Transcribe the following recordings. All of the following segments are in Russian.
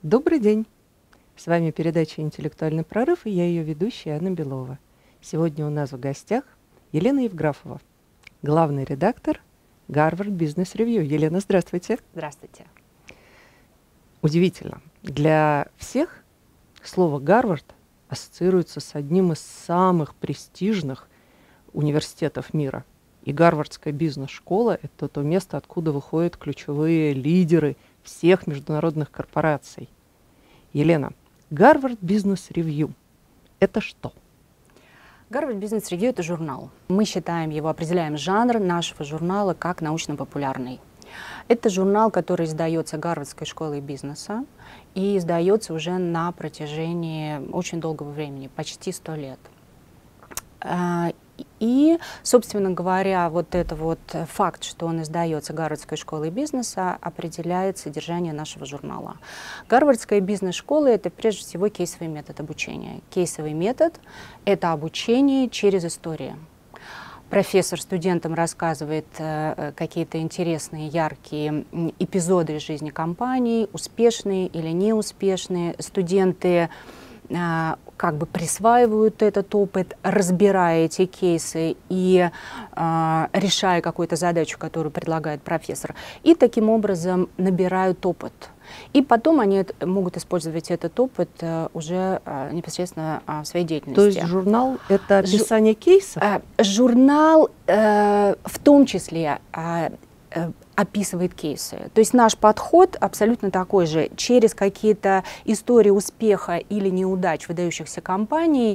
Добрый день! С вами передача «Интеллектуальный прорыв» и я ее ведущая Анна Белова. Сегодня у нас в гостях Елена Евграфова, главный редактор Гарвард Бизнес Ревью. Елена, здравствуйте. Здравствуйте. Удивительно. Для всех слово «Гарвард» ассоциируется с одним из самых престижных университетов мира. И Гарвардская бизнес-школа – это то место, откуда выходят ключевые лидеры всех международных корпораций. Елена, Гарвард Бизнес Ревью – это что? Гарвард Бизнес Ревью — это журнал. Мы считаем его, определяем жанр нашего журнала как научно-популярный. Это журнал, который издается Гарвардской школой бизнеса и издается уже на протяжении очень долгого времени, почти 100 лет. И, собственно говоря, вот этот вот факт, что он издается Гарвардской школой бизнеса, определяет содержание нашего журнала. Гарвардская бизнес-школа — это прежде всего кейсовый метод обучения. Кейсовый метод — это обучение через историю. Профессор студентам рассказывает какие-то интересные, яркие эпизоды из жизни компании, успешные или неуспешные. Студенты как бы присваивают этот опыт, разбирая эти кейсы и решая какую-то задачу, которую предлагает профессор. И таким образом набирают опыт. И потом они могут использовать этот опыт уже непосредственно в своей деятельности. То есть журнал — это описание кейсов? Журнал в том числе описывает кейсы. То есть наш подход абсолютно такой же. Через какие-то истории успеха или неудач выдающихся компаний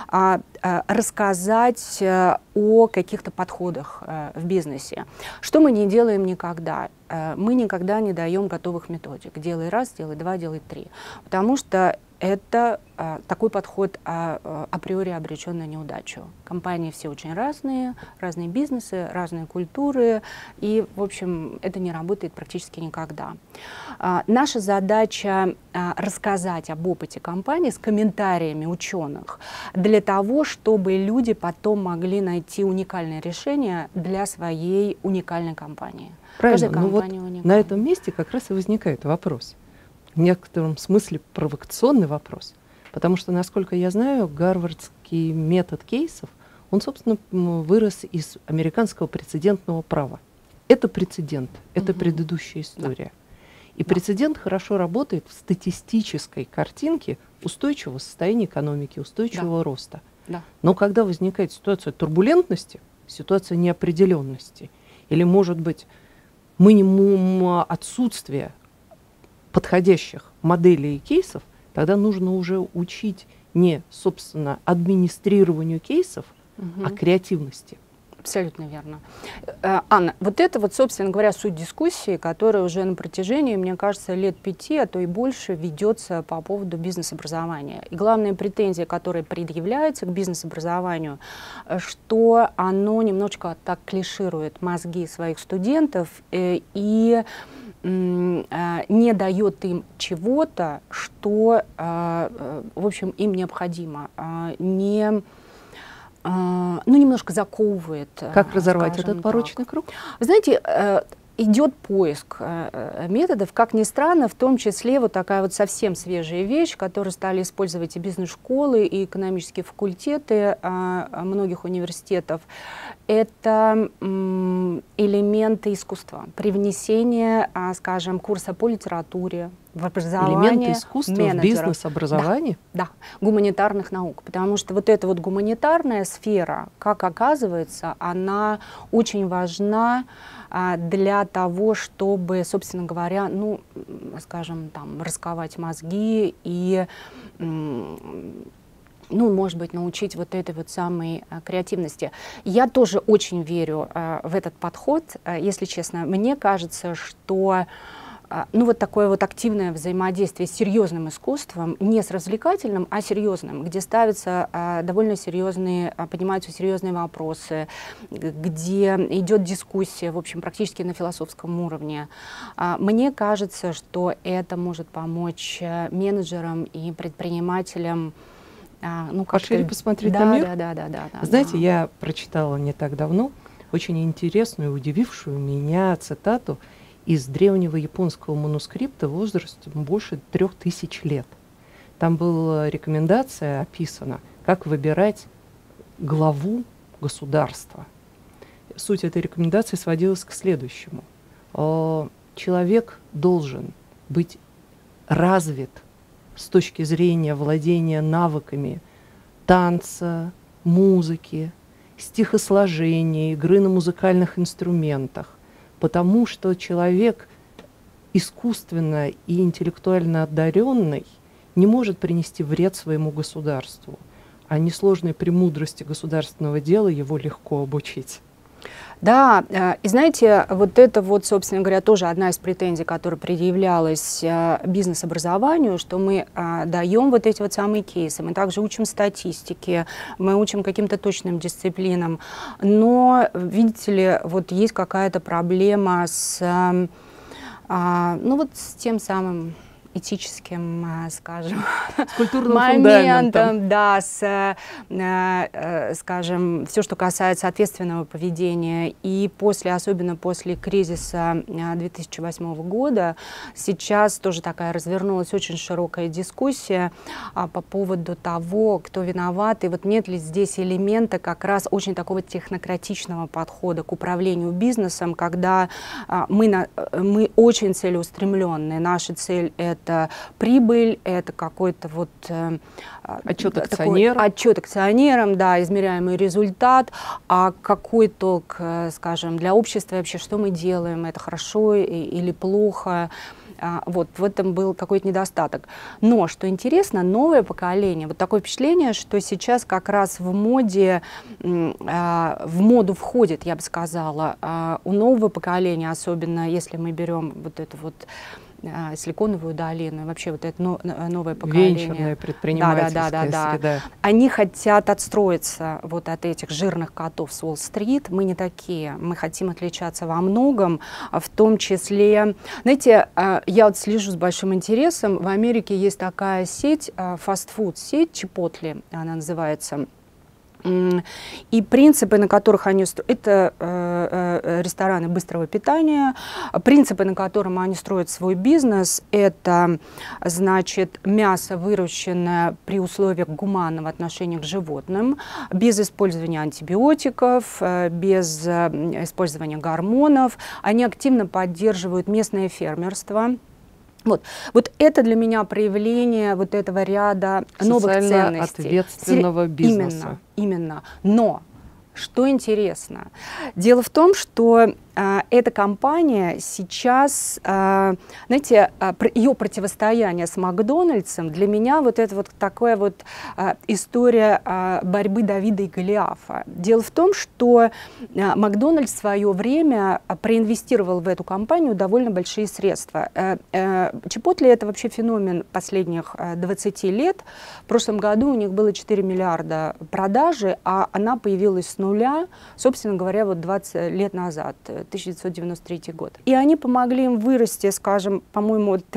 рассказать о каких-то подходах в бизнесе. Что мы не делаем никогда? Мы никогда не даем готовых методик. Делай раз, делай два, делай три. Потому что это такой подход априори обречен на неудачу. Компании все очень разные, разные бизнесы, разные культуры, и, в общем, это не работает практически никогда. Наша задача рассказать об опыте компании с комментариями ученых для того, чтобы люди потом могли найти уникальное решение для своей уникальной компании. Правильно, но вот на этом месте как раз и возникает вопрос. В некотором смысле провокационный вопрос. Потому что, насколько я знаю, гарвардский метод кейсов, он, собственно, вырос из американского прецедентного права. Это прецедент, это предыдущая история. И прецедент хорошо работает в статистической картинке устойчивого состояния экономики, устойчивого роста. Но когда возникает ситуация турбулентности, ситуация неопределенности, или, может быть, минимум отсутствия подходящих моделей и кейсов, тогда нужно уже учить не, собственно, администрированию кейсов, а креативности. Абсолютно верно. Анна, вот это вот, собственно говоря, суть дискуссии, которая уже на протяжении, мне кажется, лет 5, а то и больше ведется по поводу бизнес-образования. И главная претензия, которая предъявляется к бизнес-образованию, что оно немножечко так клиширует мозги своих студентов и не дает им чего-то, что, в общем, им необходимо, немножко заковывает. Как разорвать этот порочный круг? Вы знаете, идет поиск методов, как ни странно, в том числе вот такая вот совсем свежая вещь, которую стали использовать и бизнес-школы, и экономические факультеты многих университетов. Это элементы искусства, привнесение, скажем, курса по литературе в образование. Элементы искусства в бизнес-образовании? Да, гуманитарных наук. Потому что вот эта вот гуманитарная сфера, как оказывается, она очень важна для того, чтобы, собственно говоря, ну, скажем, там, расковать мозги и, ну, может быть, научить вот этой вот самой креативности. Я тоже очень верю в этот подход, если честно. Мне кажется, что ну, вот такое вот активное взаимодействие с серьезным искусством, не с развлекательным, а серьезным, где ставятся довольно серьезные, поднимаются серьезные вопросы, где идет дискуссия, в общем, практически на философском уровне. Мне кажется, что это может помочь менеджерам и предпринимателям. Ну, пошире посмотреть на мир? Да. Знаете, я прочитала не так давно очень интересную, удивившую меня цитату из древнего японского манускрипта возрастом больше 3000 лет. Там была рекомендация описана, как выбирать главу государства. Суть этой рекомендации сводилась к следующему. Человек должен быть развит с точки зрения владения навыками танца, музыки, стихосложения, игры на музыкальных инструментах, потому что человек искусственно и интеллектуально одаренный не может принести вред своему государству, а несложной премудрости государственного дела его легко обучить. Да, и знаете, вот это вот, собственно говоря, тоже одна из претензий, которая предъявлялась бизнес-образованию, что мы даем вот эти вот самые кейсы, мы также учим статистике, мы учим каким-то точным дисциплинам, но, видите ли, вот есть какая-то проблема с, ну вот с тем самым этическим, скажем, моментом, да, скажем, все, что касается ответственного поведения. И особенно после кризиса 2008 года, сейчас тоже такая развернулась очень широкая дискуссия по поводу того, кто виноват, и вот нет ли здесь элемента как раз очень такого технократичного подхода к управлению бизнесом, когда мы очень целеустремленные, наша цель — это прибыль, это какой-то вот отчет акционерам. Отчет акционерам, да, измеряемый результат, а какой толк, скажем, для общества вообще, что мы делаем, это хорошо или плохо. Вот в этом был какой-то недостаток. Но, что интересно, новое поколение, вот такое впечатление, что сейчас как раз в моду входит, я бы сказала, у нового поколения, особенно если мы берем вот эту вот Силиконовую долину, и вообще вот это новое поколение. Венчурная предпринимательская среда. Они хотят отстроиться вот от этих жирных котов с Уолл-стрит. Мы не такие. Мы хотим отличаться во многом, в том числе... Знаете, я вот слежу с большим интересом. В Америке есть такая сеть, фастфуд-сеть, Chipotle она называется. И принципы, на которых они строят, это рестораны быстрого питания, принципы, на которых они строят свой бизнес, это, значит, мясо, выращенное при условиях гуманного отношения к животным, без использования антибиотиков, без использования гормонов. Они активно поддерживают местное фермерство. Вот это для меня проявление вот этого ряда новых ценностей. Ответственного бизнеса. Именно. Но что интересно, дело в том, что эта компания сейчас, знаете, ее противостояние с Макдональдсом для меня вот это вот такая вот история борьбы Давида и Голиафа. Дело в том, что Макдональдс в свое время проинвестировал в эту компанию довольно большие средства. Chipotle — это вообще феномен последних 20 лет. В прошлом году у них было 4 миллиарда продажи, а она появилась с нуля, собственно говоря, вот 20 лет назад. 1993 год. И они помогли им вырасти, скажем, по-моему, от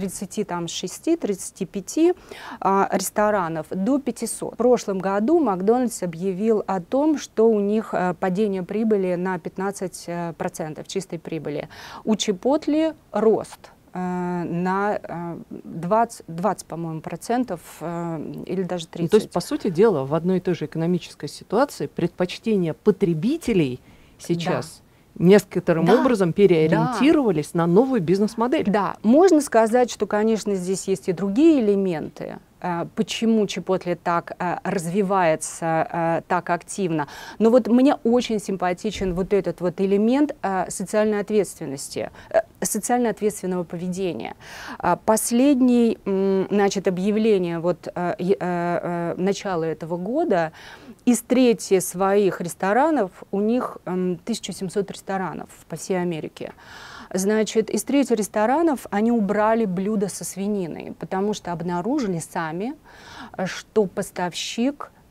36-35 ресторанов до 500. В прошлом году Макдональдс объявил о том, что у них падение прибыли на 15% чистой прибыли. У Chipotle рост на 20 по-моему, процентов или даже 30. Ну, то есть, по сути дела, в одной и той же экономической ситуации предпочтения потребителей сейчас некоторым образом переориентировались на новую бизнес-модель. Да, можно сказать, что, конечно, здесь есть и другие элементы, почему Chipotle так развивается так активно. Но вот мне очень симпатичен вот этот вот элемент социальной ответственности, социально ответственного поведения. Последнее, значит, объявление вот начала этого года: из трети своих ресторанов, у них 1700 ресторанов по всей Америке. Значит, из трети ресторанов они убрали блюда со свининой, потому что обнаружили сами, что поставщик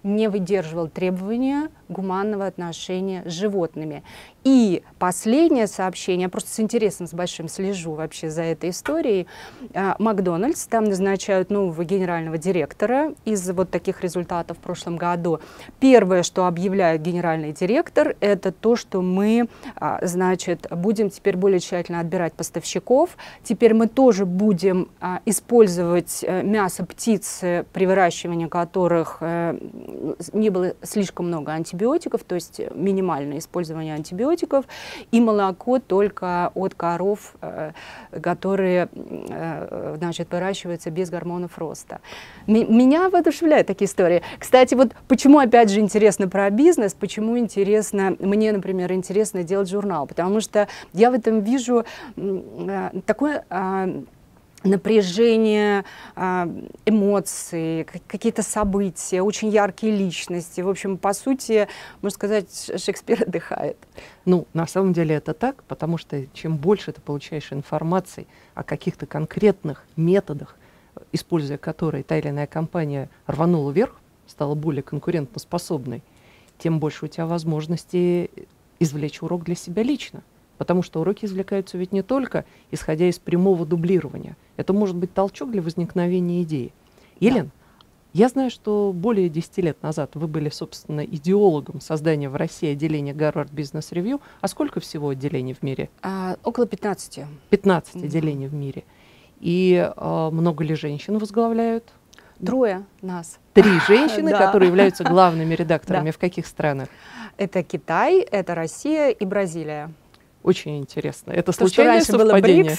не выдерживал требования гуманного отношения с животными. И последнее сообщение, я просто с интересом, с большим слежу вообще за этой историей. Макдональдс, там назначают нового генерального директора из вот таких результатов в прошлом году. Первое, что объявляет генеральный директор, это то, что мы, значит, будем теперь более тщательно отбирать поставщиков. Теперь мы тоже будем использовать мясо птиц, при выращивании которых не было слишком много антибиотиков, то есть минимальное использование антибиотиков, и молоко только от коров, которые, значит, выращиваются без гормонов роста. Меня воодушевляют такие истории. Кстати, вот почему, опять же, интересно про бизнес, почему интересно, мне, например, интересно делать журнал, потому что я в этом вижу такое напряжение, эмоции, какие-то события, очень яркие личности. В общем, по сути, можно сказать, Шекспир отдыхает. Ну, на самом деле это так, потому что чем больше ты получаешь информации о каких-то конкретных методах, используя которые та или иная компания рванула вверх, стала более конкурентоспособной, тем больше у тебя возможности извлечь урок для себя лично. Потому что уроки извлекаются ведь не только исходя из прямого дублирования. Это может быть толчок для возникновения идеи. Елена, я знаю, что более 10 лет назад вы были, собственно, идеологом создания в России отделения Harvard Business Review. А сколько всего отделений в мире? Около 15. 15 отделений в мире. И много ли женщин возглавляют? 3 нас. 3 женщины, которые являются главными редакторами. В каких странах? Это Китай, это Россия и Бразилия. Очень интересно. Это случайное совпадение?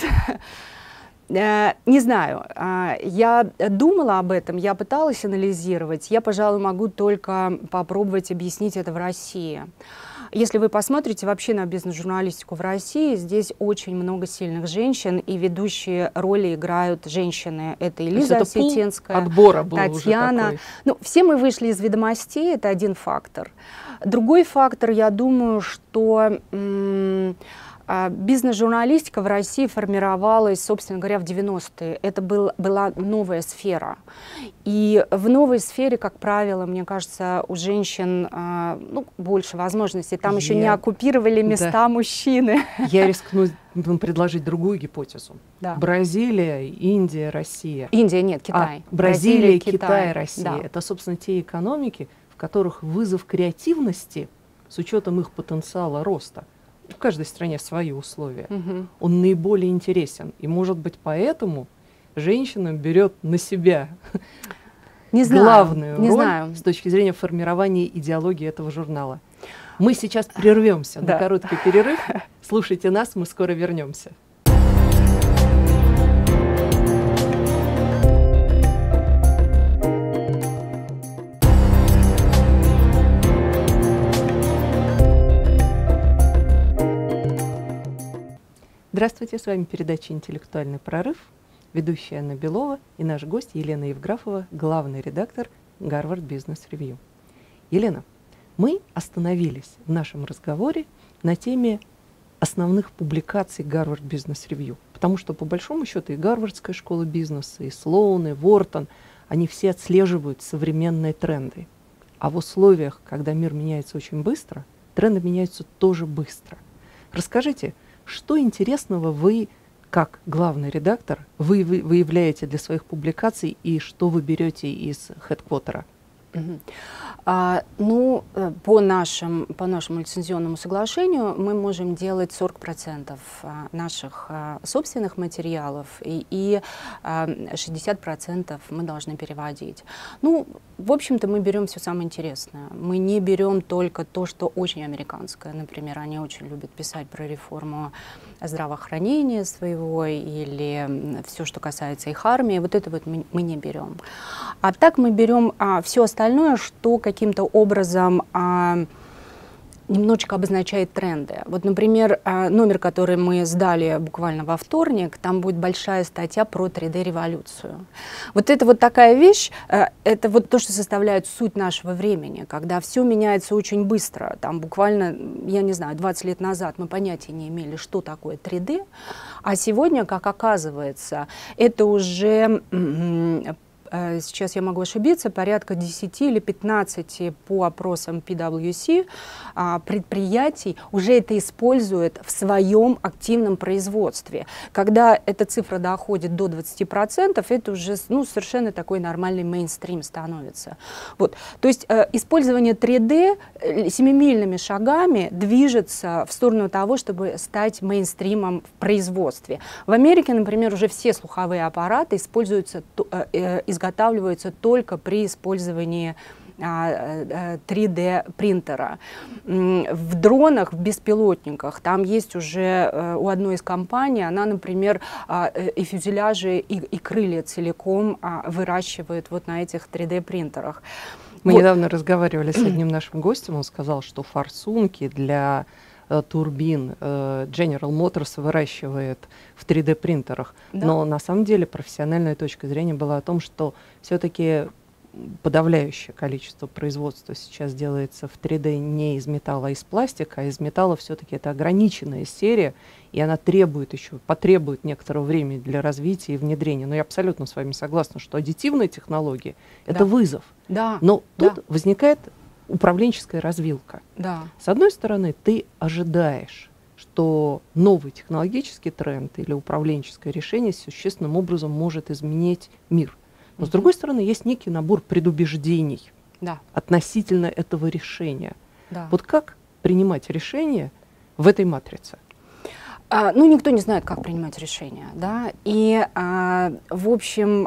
Не знаю. Я думала об этом, я пыталась анализировать. Я, пожалуй, могу только попробовать объяснить это в России. Если вы посмотрите вообще на бизнес-журналистику в России, здесь очень много сильных женщин, и ведущие роли играют женщины. Это Элиза Осетинская, отбора был Татьяна. Ну, все мы вышли из «Ведомостей», это один фактор. Другой фактор, я думаю, что бизнес-журналистика в России формировалась, собственно говоря, в 90-е. Это была новая сфера. И в новой сфере, как правило, мне кажется, у женщин больше возможностей. Там еще не оккупировали места мужчины. Я рискну предложить другую гипотезу. Да. Бразилия, Индия, Россия. Индия нет, Китай. Бразилия, Китай, Россия. Да. Это, собственно, те экономики, в которых вызов креативности, с учетом их потенциала роста, в каждой стране свои условия, он наиболее интересен. И, может быть, поэтому женщина берет на себя главную роль с точки зрения формирования идеологии этого журнала. Мы сейчас прервемся на короткий перерыв. Слушайте нас, мы скоро вернемся. Здравствуйте, с вами передача «Интеллектуальный прорыв», ведущая Анна Белова и наш гость Елена Евграфова, главный редактор Harvard Business Review. Елена, мы остановились в нашем разговоре на теме основных публикаций Harvard Business Review, потому что, по большому счету, и Гарвардская школа бизнеса, и Слоун, и Вортон, они все отслеживают современные тренды. А в условиях, когда мир меняется очень быстро, тренды меняются тоже быстро. Расскажите, что интересного вы, как главный редактор, вы выявляете для своих публикаций и что вы берете из хедквотера? По нашему лицензионному соглашению мы можем делать 40% наших собственных материалов и 60% мы должны переводить. Ну, в общем-то, мы берем все самое интересное. Мы не берем только то, что очень американское. Например, они очень любят писать про реформу здравоохранения своего или все, что касается их армии. Вот это вот мы не берем. А так мы берем все остальное, что каким-то образом немножечко обозначает тренды. Вот, например, номер, который мы сдали буквально во вторник, там будет большая статья про 3D-революцию. Вот это вот такая вещь, это вот то, что составляет суть нашего времени, когда все меняется очень быстро. Там буквально, я не знаю, 20 лет назад мы понятия не имели, что такое 3D, а сегодня, как оказывается, это уже сейчас я могу ошибиться, порядка 10 или 15 по опросам PwC предприятий уже это используют в своем активном производстве. Когда эта цифра доходит до 20%, это уже совершенно такой нормальный мейнстрим становится. Вот. То есть использование 3D семимильными шагами движется в сторону того, чтобы стать мейнстримом в производстве. В Америке, например, уже все слуховые аппараты изготавливаются только при использовании 3D принтера. В дронах, в беспилотниках, там есть уже у одной из компаний, она, например, и фюзеляжи, и крылья целиком выращивает вот на этих 3D принтерах. Мы недавно разговаривали с одним нашим гостем, он сказал, что форсунки для турбин General Motors выращивает в 3D принтерах. Да. Но на самом деле профессиональная точка зрения была о том, что все-таки подавляющее количество производства сейчас делается в 3D не из металла, а из пластика, а из металла все-таки это ограниченная серия, и она потребует некоторого времени для развития и внедрения. Но я абсолютно с вами согласна, что аддитивные технологии — это вызов. Да. Но тут возникает управленческая развилка. Да. С одной стороны, ты ожидаешь, что новый технологический тренд или управленческое решение существенным образом может изменить мир. Но с другой стороны, есть некий набор предубеждений относительно этого решения. Вот как принимать решение в этой матрице? Никто не знает, как принимать решения, да, и, в общем,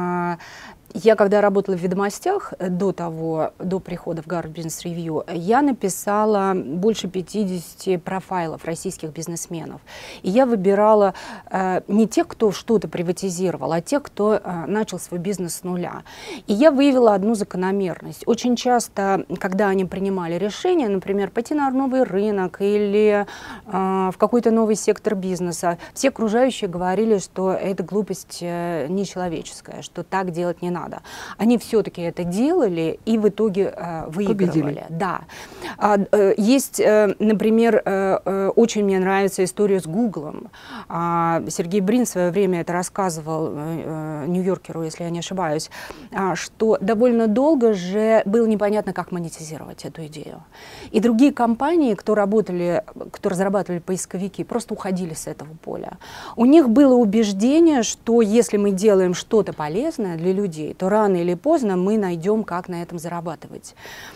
я, когда работала в «Ведомостях» до прихода в Harvard Business Review, я написала больше 50 профайлов российских бизнесменов. И я выбирала не тех, кто что-то приватизировал, а тех, кто начал свой бизнес с нуля. И я выявила одну закономерность. Очень часто, когда они принимали решение, например, пойти на новый рынок или в какой-то новый сектор бизнеса, все окружающие говорили, что это глупость нечеловеческая, что так делать не надо. Они все-таки это делали и в итоге выигрывали. Да. Есть, например, очень мне нравится история с Гуглом. Сергей Брин в свое время это рассказывал Нью-Йоркеру, если я не ошибаюсь, что довольно долго же было непонятно, как монетизировать эту идею. И другие компании, кто разрабатывали поисковики, просто уходили с этого поля. У них было убеждение, что если мы делаем что-то полезное для людей, то рано или поздно мы найдем, как на этом зарабатывать.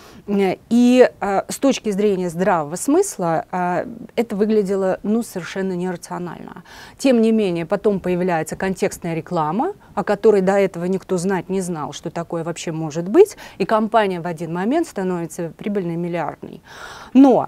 И с точки зрения здравого смысла это выглядело совершенно нерационально. Тем не менее, потом появляется контекстная реклама, о которой до этого никто знать не знал, что такое вообще может быть, и компания в один момент становится прибыльной, миллиардной. Но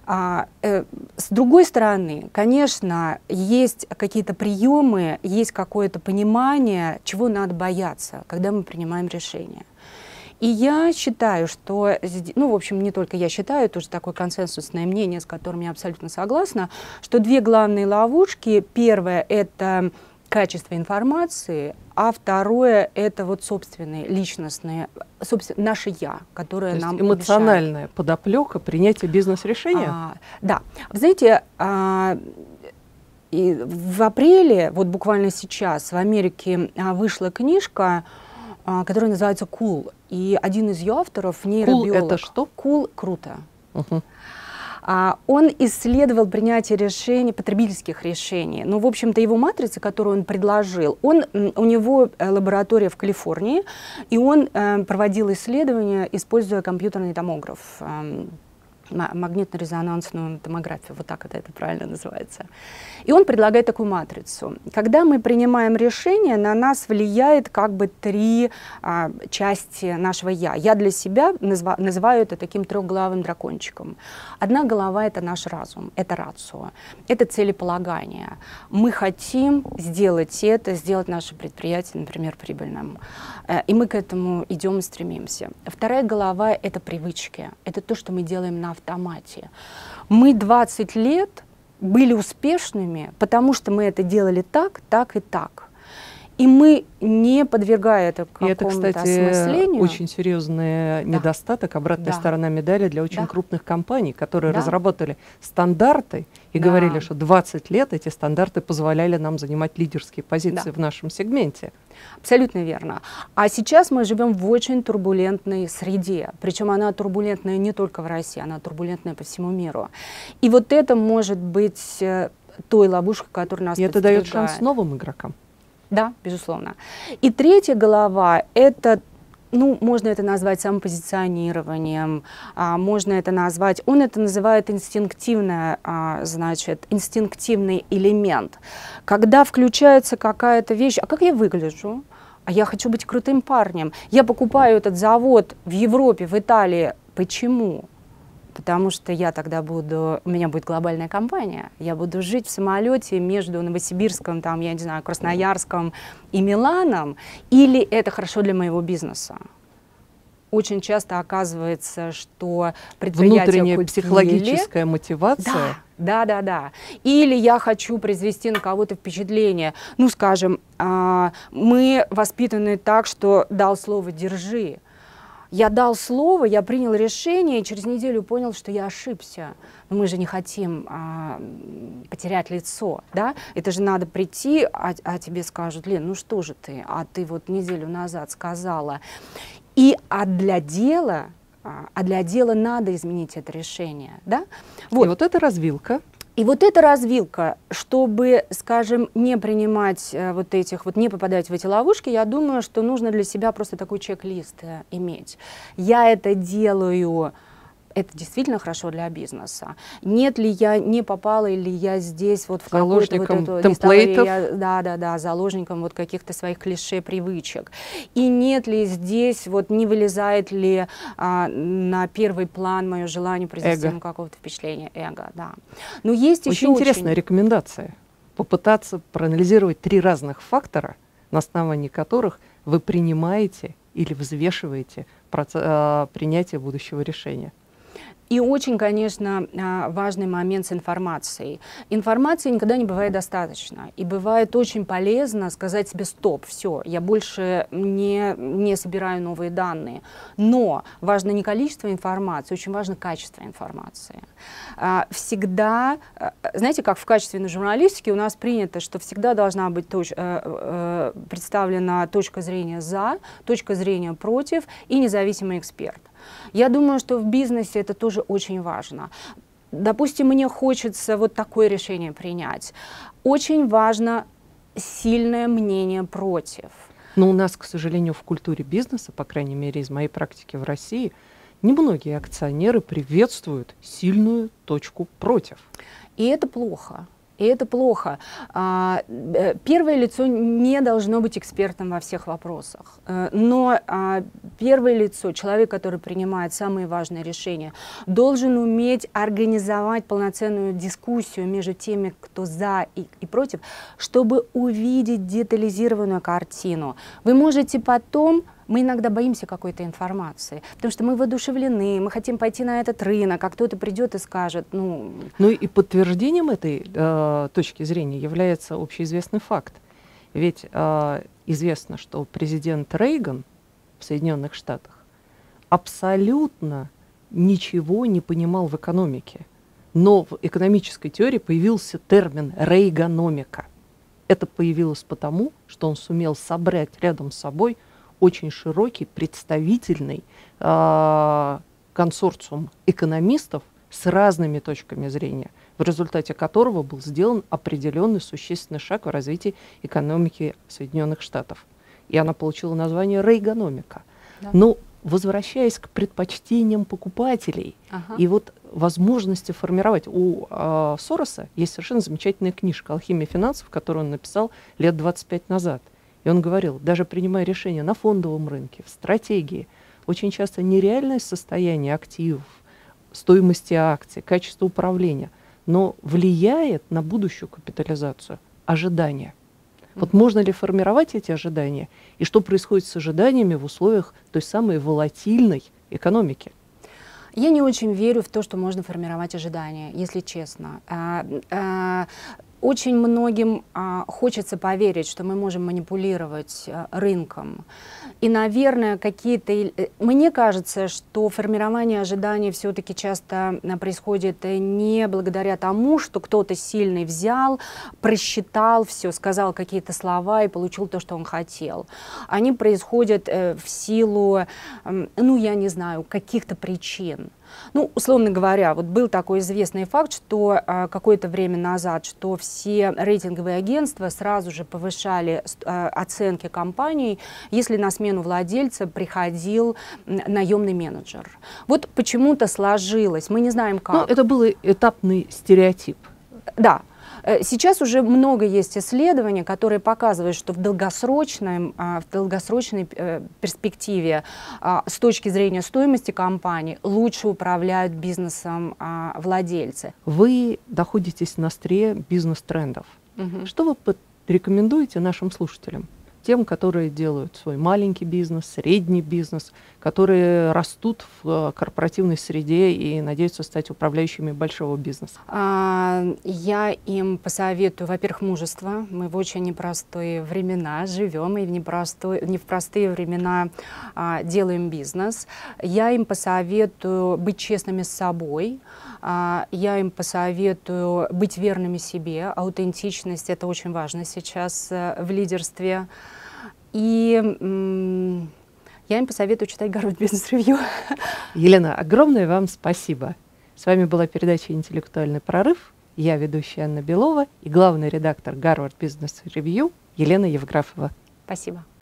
с другой стороны, конечно, есть какие-то приемы, есть какое-то понимание, чего надо бояться, когда мы принимаем решение. И я считаю, что, в общем, не только я считаю, это уже такое консенсусное мнение, с которым я абсолютно согласна, что две главные ловушки. Первое — это качество информации, а второе — это вот собственные, личностные, наше «я», которое То есть нам эмоциональная мешает. Подоплека принятия бизнес-решения? Да. Вы знаете, и в апреле, вот буквально сейчас, в Америке вышла книжка, которая называется «Cool». И один из ее авторов, нейробиолог. Cool — это что? Cool — круто. Он исследовал принятие решений, потребительских решений. Ну, в общем-то, его матрица, которую он предложил, у него лаборатория в Калифорнии, и он проводил исследования, используя компьютерный томограф, магнитно-резонансную томографию, вот так это правильно называется. И он предлагает такую матрицу. Когда мы принимаем решение, на нас влияет как бы три части нашего «я». Я для себя называю это таким трехглавым дракончиком. Одна голова — это наш разум, это рацио, это целеполагание. Мы хотим сделать наше предприятие, например, прибыльным. И мы к этому идем и стремимся. Вторая голова — это привычки, это то, что мы делаем на автомате. Мы 20 лет были успешными, потому что мы это делали так, так и так. И мы, не подвергая это какому-то осмыслению... очень серьезный недостаток, обратная сторона медали для очень крупных компаний, которые разработали стандарты и говорили, что 20 лет эти стандарты позволяли нам занимать лидерские позиции в нашем сегменте. Абсолютно верно. А сейчас мы живем в очень турбулентной среде. Причем она турбулентная не только в России, она турбулентная по всему миру. И вот это может быть той ловушкой, которая нас подстерегает. И это дает шанс новым игрокам. Да, безусловно. И третья голова — это, ну, можно это назвать самопозиционированием, можно это назвать, он это называет инстинктивный элемент, когда включается какая-то вещь, а как я выгляжу? А я хочу быть крутым парнем. Я покупаю этот завод в Европе, в Италии. Почему? Потому что я тогда буду, у меня будет глобальная компания, я буду жить в самолете между Новосибирском, там, я не знаю, Красноярском и Миланом, или это хорошо для моего бизнеса? Очень часто оказывается, что предприятия внутренняя психологическая мотивация. Да. Или я хочу произвести на кого-то впечатление. Ну, скажем, мы воспитаны так, что дал слово «держи». Я дал слово, я принял решение, и через неделю понял, что я ошибся. Но мы же не хотим потерять лицо, да? Это же надо прийти, а тебе скажут: Лен, ну что же ты, а ты вот неделю назад сказала. А для дела надо изменить это решение, да? Вот. И вот эта развилка. И вот эта развилка, чтобы, скажем, не принимать вот этих, вот не попадать в эти ловушки, я думаю, что нужно для себя просто такой чек-лист иметь. Я это делаю, это действительно хорошо для бизнеса. Нет ли я не попала, или я здесь вот в заложником вот темплейтов, заложником вот каких-то своих клише, привычек. И нет ли здесь, вот не вылезает ли на первый план мое желание произвести какого-то впечатления, эго, да. Но есть еще очень интересная рекомендация. Попытаться проанализировать 3 разных фактора, на основании которых вы принимаете или взвешиваете принятие будущего решения. И очень, конечно, важный момент с информацией. Информации никогда не бывает достаточно. И бывает очень полезно сказать себе: стоп, все, я больше не собираю новые данные. Но важно не количество информации, очень важно качество информации. Всегда, знаете, как в качественной журналистике у нас принято, что всегда должна быть представлена точка зрения «за», точка зрения «против» и независимый эксперт. Я думаю, что в бизнесе это тоже очень важно. Допустим, мне хочется вот такое решение принять. Очень важно сильное мнение против. Но у нас, к сожалению, в культуре бизнеса, по крайней мере, из моей практики в России, немногие акционеры приветствуют сильную точку против. И это плохо. И это плохо. Первое лицо не должно быть экспертом во всех вопросах. Но первое лицо, человек, который принимает самые важные решения, должен уметь организовать полноценную дискуссию между теми, кто за и против, чтобы увидеть детализированную картину. Вы можете потом... Мы иногда боимся какой-то информации, потому что мы воодушевлены, мы хотим пойти на этот рынок, а кто-то придет и скажет, ну... Ну и подтверждением этой точки зрения является общеизвестный факт. Ведь известно, что президент Рейган в Соединенных Штатах абсолютно ничего не понимал в экономике. Но в экономической теории появился термин «рейганомика». Это появилось потому, что он сумел собрать рядом с собой очень широкий, представительный консорциум экономистов с разными точками зрения, в результате которого был сделан определенный существенный шаг в развитии экономики Соединенных Штатов. И она получила название «рейганомика». Да. Но возвращаясь к предпочтениям покупателей и вот возможности формировать. У Сороса есть совершенно замечательная книжка «Алхимия финансов», которую он написал лет 25 назад. И он говорил, даже принимая решения на фондовом рынке, в стратегии, очень часто нереальное состояние активов, стоимости акций, качество управления, но влияет на будущую капитализацию ожидания. Вот можно ли формировать эти ожидания, и что происходит с ожиданиями в условиях той самой волатильной экономики? Я не очень верю в то, что можно формировать ожидания, если честно. очень многим хочется поверить, что мы можем манипулировать рынком. И, наверное, мне кажется, что формирование ожиданий все-таки часто происходит не благодаря тому, что кто-то сильный взял, просчитал все, сказал какие-то слова и получил то, что он хотел. Они происходят в силу, ну, я не знаю, каких-то причин. Ну, условно говоря, вот был такой известный факт, что какое-то время назад, что все рейтинговые агентства сразу же повышали оценки компаний, если на смену владельца приходил наемный менеджер. Вот почему-то сложилось, мы не знаем как. Ну, это был этапный стереотип. Да. Сейчас уже много есть исследований, которые показывают, что в долгосрочной перспективе с точки зрения стоимости компании лучше управляют бизнесом владельцы. Вы находитесь на острие бизнес-трендов. Что вы порекомендуете нашим слушателям? Тем, которые делают свой маленький бизнес, средний бизнес, которые растут в корпоративной среде и надеются стать управляющими большого бизнеса? Я им посоветую, во-первых, мужество. Мы в очень непростые времена живем, и не в простые времена делаем бизнес. Я им посоветую быть честными с собой. Я им посоветую быть верными себе. Аутентичность — это очень важно сейчас в лидерстве. И я им посоветую читать Гарвард Бизнес Ревью. Елена, огромное вам спасибо. С вами была передача «Интеллектуальный прорыв». Я ведущая Анна Белова и главный редактор Гарвард Бизнес Ревью Елена Евграфова. Спасибо.